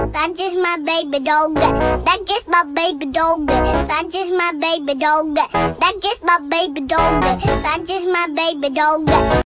That's just my baby dog. That's just my baby dog. That's just my baby dog. That's just my baby dog. That's just my baby dog.